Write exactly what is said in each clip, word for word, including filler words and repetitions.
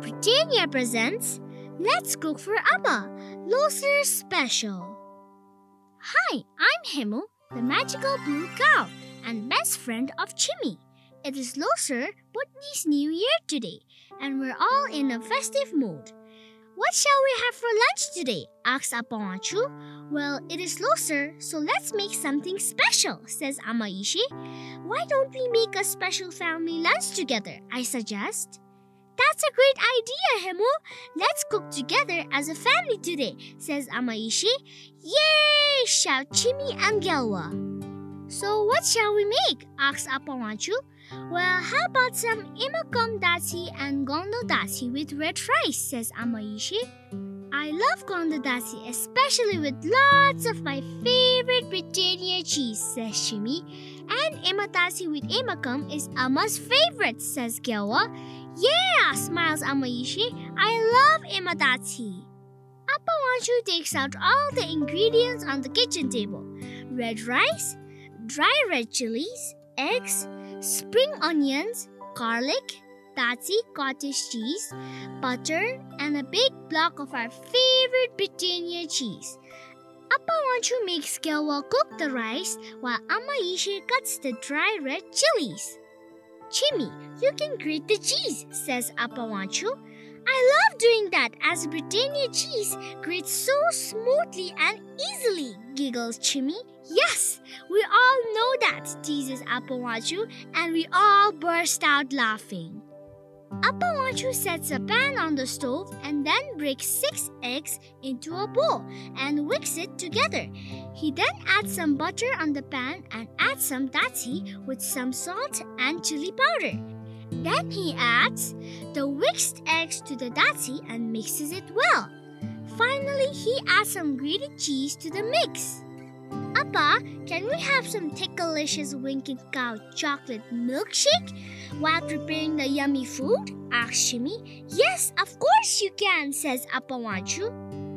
Britannia presents Let's Cook for Amma, Losar Special. Hi, I'm Himu, the magical blue cow and best friend of Chimi. It is Losar Bhutanese New Year today, and we're all in a festive mood. What shall we have for lunch today? Asks Apawanchu. Well, it is Losar, so let's make something special, says Amaishi. Why don't we make a special family lunch together? I suggest. That's a great idea, Himu. Let's cook together as a family today, says Amaishi. Yay! Shout Chimi and Gelwa. So what shall we make? Asks Apawanchu. Well, how about some imakam Datshi and Gondo Datshi with red rice, says Amaishi. I love Gondo Datshi, especially with lots of my favorite Britannia cheese, says Chimi. And imatasi with imakam is Amma's favorite, says Gelwa. Yeah, smiles Amaishi. I love imatasi. Apawanchu takes out all the ingredients on the kitchen table. Red rice, dry red chilies, eggs, spring onions, garlic, Datshi cottage cheese, butter, and a big block of our favorite Britannia cheese. Apawanchu makes Gelwa cook the rice while Amaishi cuts the dry red chilies. Chimi, you can grate the cheese, says Apawanchu. I love doing that as Britannia cheese grates so smoothly and easily, giggles Chimi. Yes, we all know that, teases Apawanchu, and we all burst out laughing. Apawanchu sets a pan on the stove and then breaks six eggs into a bowl and wicks it together. He then adds some butter on the pan and adds some datshi with some salt and chili powder. Then he adds the whisked eggs to the datshi and mixes it well. Finally, he adds some grated cheese to the mix. Appa, can we have some tickleicious winking cow chocolate milkshake while preparing the yummy food? Asks Chimi. Yes, of course you can, says Apawanchu.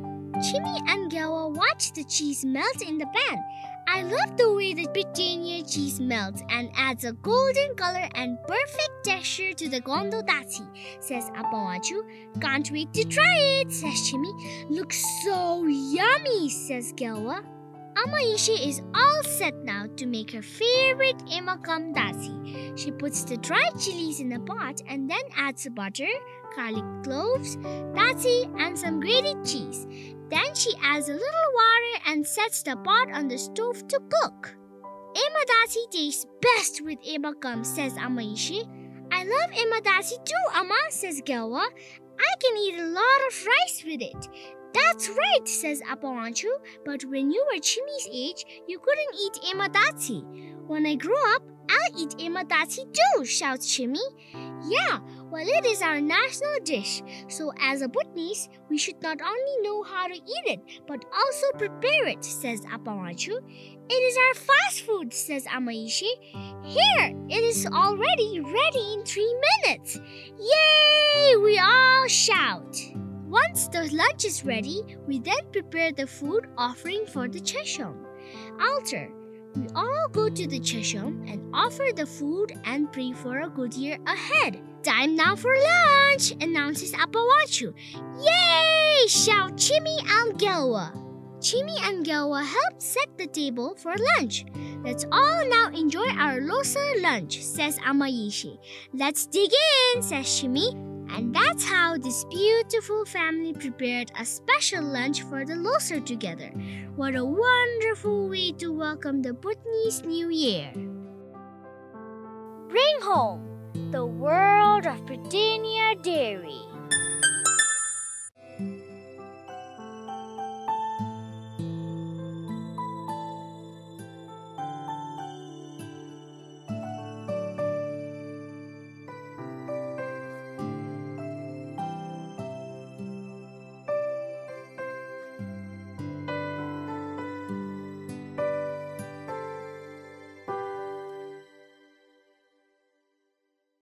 Chimi and Gelwa watch the cheese melt in the pan. I love the way the Britannia cheese melts and adds a golden color and perfect texture to the Gondo Datshi, says Apawanchu. Can't wait to try it, says Chimi. Looks so yummy, says Gelwa. Amaishi is all set now to make her favorite imakam Datshi. She puts the dried chilies in a pot and then adds butter, garlic cloves, datshi, and some grated cheese. Then she adds a little water and sets the pot on the stove to cook. Imadasi tastes best with imakam, says Amaishi. I love imadasi too, Amma, says Gelwa. I can eat a lot of rice with it. That's right, says Apawanchu, but when you were Chimi's age, you couldn't eat imatasi. When I grow up, I'll eat imatasi too, shouts Chimi. Yeah, well, it is our national dish, so as a Bhutanese, we should not only know how to eat it, but also prepare it, says Apawanchu. It is our fast food, says Amaishi. Here, it is already ready in three minutes. Yay, we all shout. Once the lunch is ready, we then prepare the food offering for the chesham altar. We all go to the chesham and offer the food and pray for a good year ahead. Time now for lunch, announces Apawanchu. Yay! Shout Chimi and Gelwa. Chimi and Gelwa help set the table for lunch. Let's all now enjoy our Losar lunch, says Amaishi. Let's dig in, says Chimi. And that's how this beautiful family prepared a special lunch for the Losar together. What a wonderful way to welcome the Bhutanese New Year. Bring home the world of Britannia dairy.